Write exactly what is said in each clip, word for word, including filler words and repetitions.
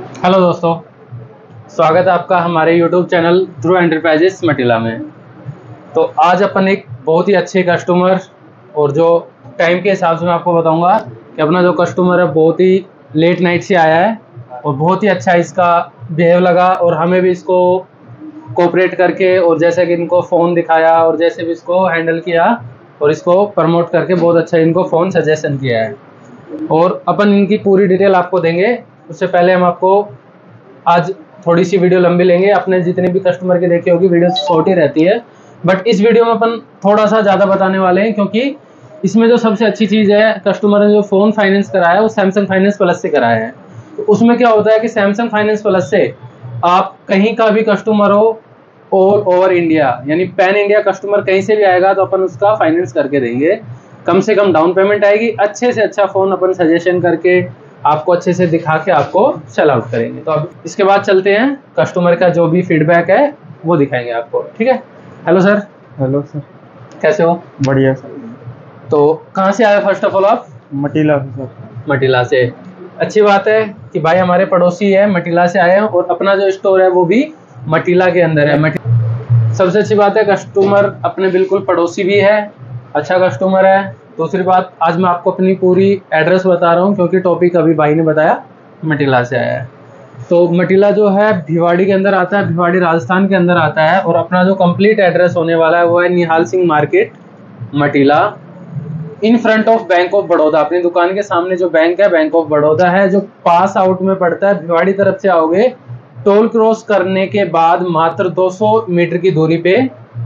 Hello दोस्तों, स्वागत है आपका हमारे YouTube channel Dhruv enterprises Matila में। तो आज अपन एक बहुत ही अच्छे कस्टमर और जो टाइम के हिसाब से मैं आपको बताऊंगा कि अपना जो कस्टमर है बहुत ही लेट नाइट से आया है और बहुत ही अच्छा इसका बिहेव लगा और हमें भी इसको कोऑपरेट करके और जैसे कि इनको फ़ोन दिखाया और जैसे भी इसको हैंडल किया और इसको प्रमोट करके बहुत अच्छा इनको फ़ोन सजेशन किया है। और अपन इनकी पूरी डिटेल आपको देंगे। उससे पहले हम आपको आज थोड़ी सी वीडियो लंबी लेंगे। अपने जितने भी कस्टमर की देखी होगी वीडियो शॉर्ट ही रहती है, बट इस वीडियो में अपन थोड़ा सा ज़्यादा बताने वाले हैं क्योंकि इसमें जो सबसे अच्छी चीज़ है, कस्टमर ने जो फ़ोन फाइनेंस कराया है वो सैमसंग फाइनेंस प्लस से कराया है। तो उसमें क्या होता है कि सैमसंग फाइनेंस प्लस से आप कहीं का भी कस्टमर हो ऑल ओवर इंडिया, यानी पैन इंडिया कस्टमर कहीं से भी आएगा तो अपन उसका फाइनेंस करके देंगे। कम से कम डाउन पेमेंट आएगी, अच्छे से अच्छा फ़ोन अपन सजेशन करके आपको अच्छे से दिखा के आपको सेल आउट करेंगे। तो अब इसके बाद चलते हैं, कस्टमर का जो भी फीडबैक है वो दिखाएंगे आपको। ठीक है। Hello sir. हेलो सर, कैसे हो? बढ़िया सर। तो कहाँ से आए फर्स्ट ऑफ ऑल आप? मटिला से सर। मटिला से। अच्छी बात है कि भाई हमारे पड़ोसी है, मटिला से आए हैं और अपना जो स्टोर है वो भी मटिला के अंदर है। मटिला सबसे अच्छी बात है, कस्टमर अपने बिल्कुल पड़ोसी भी है, अच्छा कस्टमर है। दूसरी बात, आज मैं आपको अपनी पूरी एड्रेस बता रहा हूँ क्योंकि टॉपिक अभी भाई ने बताया मटिला से आया है। तो मटिला जो है भिवाड़ी के अंदर आता है, भिवाड़ी राजस्थान के अंदर आता है। और अपना जो कंप्लीट एड्रेस होने वाला है वो है Nihal Singh market Matila, in front of bank of Baroda. अपनी दुकान के सामने जो बैंक है बैंक ऑफ बड़ौदा है, जो पास आउट में पड़ता है। भिवाड़ी तरफ से आओगे, टोल क्रॉस करने के बाद मात्र दो सौ मीटर की दूरी पे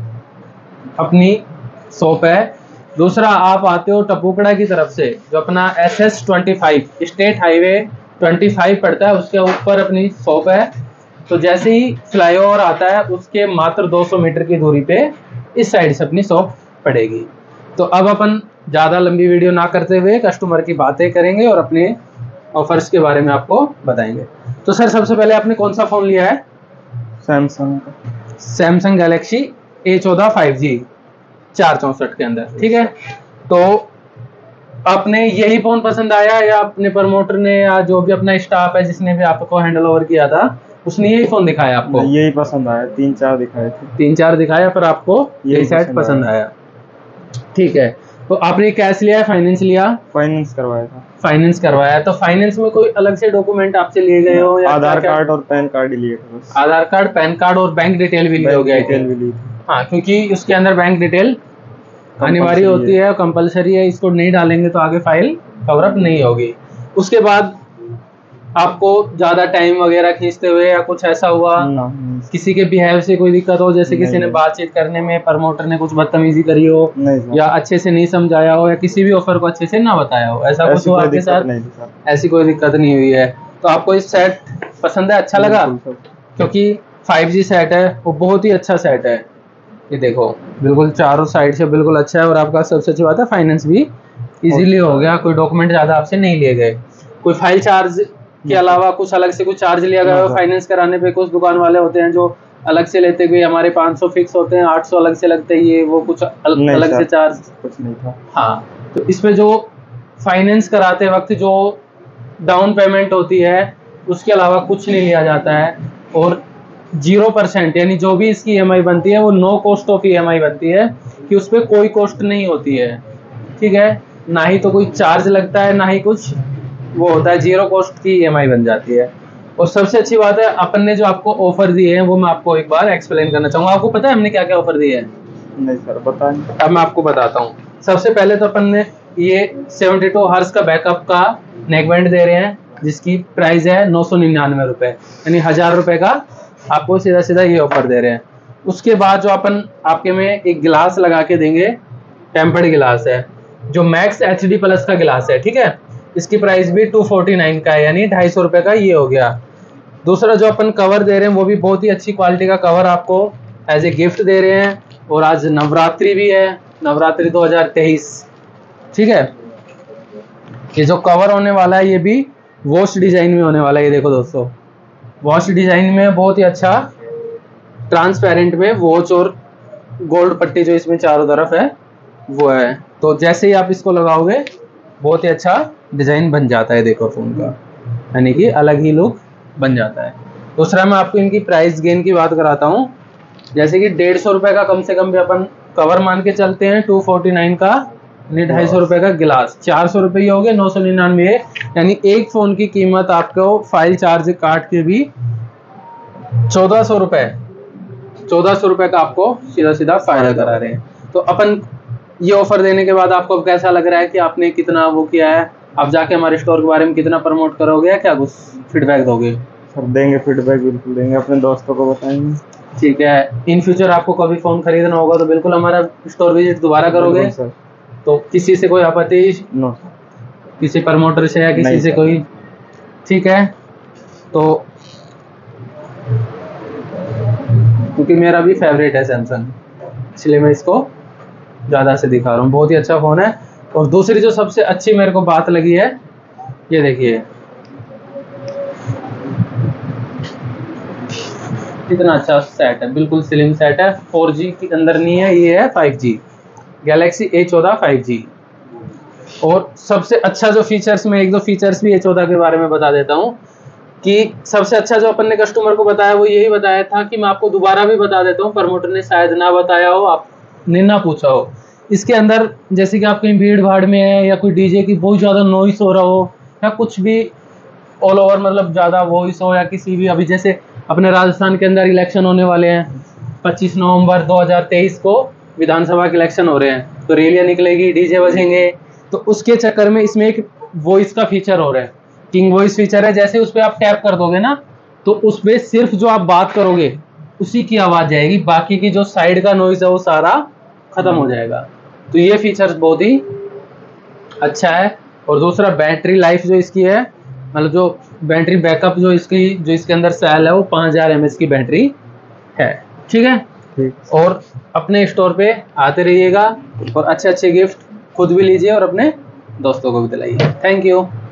अपनी शॉप है। दूसरा, आप आते हो टपुकड़ा की तरफ से, जो अपना S S twenty five state highway twenty five पड़ता है, उसके ऊपर अपनी शॉप है। तो जैसे ही फ्लाईओवर आता है उसके मात्र दो सौ मीटर की दूरी पे इस साइड से अपनी शॉप पड़ेगी। तो अब अपन ज़्यादा लंबी वीडियो ना करते हुए कस्टमर की बातें करेंगे और अपने ऑफर्स के बारे में आपको बताएंगे। तो सर, सबसे पहले आपने कौन सा फ़ोन लिया है? सैमसंग का सैमसंग गैलेक्सी ए चौदह फाइव जी चार चौंसठ के अंदर। ठीक है। तो आपने यही फ़ोन पसंद आया या अपने प्रमोटर ने या जो भी अपना स्टाफ है जिसने भी आपको हैंडल ओवर किया था उसने यही फ़ोन दिखाया आपको? यही पसंद आया, तीन चार दिखाए थे। तीन चार दिखाया पर आपको यही सेट पसंद आया। ठीक है। तो आपने कैश लिया है, फाइनेंस लिया? फाइनेंस करवाया था। फाइनेंस करवाया। तो फाइनेंस में कोई अलग से डॉक्यूमेंट आपसे लिए गए हो या आधार कार्ड और पैन कार्ड ही लिए थे बस। आधार कार्ड, पैन कार्ड और बैंक डिटेल भी लिए हो गए? डिटेल भी ली थी। हाँ, क्योंकि उसके अंदर बैंक डिटेल अनिवार्य होती है, कंपलसरी है। इसको नहीं डालेंगे तो आगे फाइल कवर अप नहीं होगी। उसके बाद आपको ज़्यादा टाइम वगैरह खींचते हुए या कुछ ऐसा हुआ, किसी के बिहेव से कोई दिक्कत हो, जैसे किसी ने बातचीत करने में प्रमोटर ने कुछ बदतमीजी करी हो या अच्छे से नहीं समझाया हो या किसी भी ऑफर को अच्छे से ना बताया हो, ऐसा कुछ हुआ आपके साथ? ऐसी कोई दिक्कत नहीं हुई है। तो आपको इस सेट पसंद है, अच्छा लगा? क्योंकि फाइव जी सेट है, वो बहुत ही अच्छा सेट है। ये देखो, बिल्कुल चारों साइड से बिल्कुल अच्छा है। और आपका सबसे अच्छी बात है फाइनेंस भी इजीली हो गया, कोई डॉक्यूमेंट ज़्यादा आपसे नहीं लिए गए। कोई फाइल चार्ज के अलावा कुछ अलग से कुछ चार्ज लिया गया हो फाइनेंस कराने पे? कुछ दुकान वाले होते हैं जो अलग से लेते हुए, हमारे पाँच सौ फिक्स होते हैं, आठ सौ अलग से लगते हैं, ये वो कुछ अल, अलग से चार्ज कुछ नहीं था। हाँ, तो इसमें जो फाइनेंस कराते वक्त जो डाउन पेमेंट होती है उसके अलावा कुछ नहीं लिया जाता है। और जीरो परसेंट यानी जो भी इसकी ई एम आई बनती है वो no cost of E M I बनती है, कि उस पर कोई कॉस्ट नहीं होती है। ठीक है। ना ही तो कोई चार्ज लगता है, ना ही कुछ वो होता है, जीरो कॉस्ट की ई एम आई बन जाती है। और सबसे अच्छी बात है, अपन ने जो आपको ऑफर दिए हैं वो मैं आपको एक बार एक्सप्लेन करना चाहूँगा। आपको पता है हमने क्या क्या ऑफर दिए हैं? नहीं सर, बता नहीं। अब मैं आपको बताता हूँ। सबसे पहले तो अपन ने ये सेवेंटी टू हर्ट्ज का बैकअप का नेक बैंड दे रहे हैं, जिसकी प्राइस है नौ सौ निन्यानवे रुपये, यानी हज़ार रुपये का आपको सीधा सीधा ये ऑफर दे रहे हैं। उसके बाद जो अपन आपके में एक गिलास लगा के देंगे, टेम्पर्ड गिलास है, जो मैक्स एच डी प्लस का गिलास है। ठीक है। इसकी प्राइस भी टू फोर्टी नाइन का है, यानी ढाई सौ रुपये का ये हो गया। दूसरा जो अपन कवर दे रहे हैं वो भी बहुत ही अच्छी क्वालिटी का कवर आपको एज ए गिफ्ट दे रहे हैं। और आज नवरात्रि भी है, नवरात्रि दो हज़ार तेईस। ठीक है। ये जो कवर होने वाला है ये भी वॉश डिजाइन में होने वाला है। ये देखो दोस्तों, वॉश डिजाइन में बहुत ही अच्छा ट्रांसपेरेंट में वॉच और गोल्ड पट्टी जो इसमें चारों तरफ है वो है। तो जैसे ही आप इसको लगाओगे बहुत ही अच्छा डिजाइन बन जाता है। देखो फोन का, यानी कि अलग ही लुक बन जाता है। दूसरा मैं आपको इनकी प्राइस गेन की बात कराता हूँ। जैसे कि डेढ़ सौ रुपये का कम से कम भी अपन कवर मान के चलते हैं, टू फोर्टी नाइन का यानी ढाई सौ रुपये का गिलास, चार सौ रुपये हो गए, नौ सौ निन्यानवे है, यानी एक फ़ोन की कीमत आपको फाइल चार्ज काट के भी चौदह सौ रुपये चौदह सौ रुपये का आपको सीधा सीधा फायदा करा रहे हैं। तो अपन ये ऑफर देने के बाद आपको कैसा लग रहा है कि आपने कितना वो किया है, आप जाके हमारे स्टोर के बारे में कितना प्रमोट करोगे या क्या कुछ फीडबैक दोगे? सर देंगे, फीडबैक बिल्कुल देंगे, अपने दोस्तों को बताएंगे। ठीक है, इन फ्यूचर आपको कभी फ़ोन खरीदना होगा तो बिल्कुल हमारा स्टोर विजिट दोबारा करोगे सर? तो किसी से कोई आपत्ति? नो। किसी प्रमोटर से या किसी से कोई? ठीक है, तो क्योंकि मेरा भी फेवरेट है सैमसंग, इसलिए मैं इसको ज़्यादा से दिखा रहा हूँ। बहुत ही अच्छा फ़ोन है। और दूसरी जो सबसे अच्छी मेरे को बात लगी है, ये देखिए कितना अच्छा सेट है, बिल्कुल स्लिम सेट है, फोर जी के अंदर नहीं है, ये है फाइव जी, गैलेक्सी ए चौदह फाइव जी। और सबसे अच्छा जो फीचर्स, में एक दो फीचर्स भी ए चौदह के बारे में बता देता हूँ कि सबसे अच्छा जो अपन ने कस्टमर को बताया वो यही बताया था कि मैं आपको दोबारा भी बता देता हूँ, प्रमोटर ने शायद ना बताया हो, आपने ना पूछा हो। इसके अंदर जैसे कि आप कहीं भीड़ भाड़ में है या कोई डीजे की बहुत ज़्यादा नॉइस हो रहा हो या कुछ भी ऑल ओवर मतलब ज़्यादा वॉइस हो, या किसी भी, अभी जैसे अपने राजस्थान के अंदर इलेक्शन होने वाले हैं, पच्चीस नवंबर दो हज़ार तेईस को विधानसभा के इलेक्शन हो रहे हैं, तो रैलियाँ निकलेगी, डीजे बजेंगे, तो उसके चक्कर में इसमें एक वॉइस का फीचर हो रहा है, किंग वॉइस फीचर है। जैसे उस पर आप टैप कर दोगे ना तो उस पर सिर्फ जो आप बात करोगे उसी की आवाज़ जाएगी, बाकी की जो साइड का नॉइज़ है वो सारा ख़त्म हो जाएगा। तो ये फीचर्स बहुत ही अच्छा है। और दूसरा बैटरी लाइफ जो इसकी है, मतलब जो बैटरी बैकअप जो इसकी जो इसके अंदर सेल है वो पाँच हज़ार एम एच की बैटरी है। ठीक है, ठीक। और अपने स्टोर पे आते रहिएगा और अच्छे अच्छे गिफ्ट खुद भी लीजिए और अपने दोस्तों को भी दिलाइए। Thank you.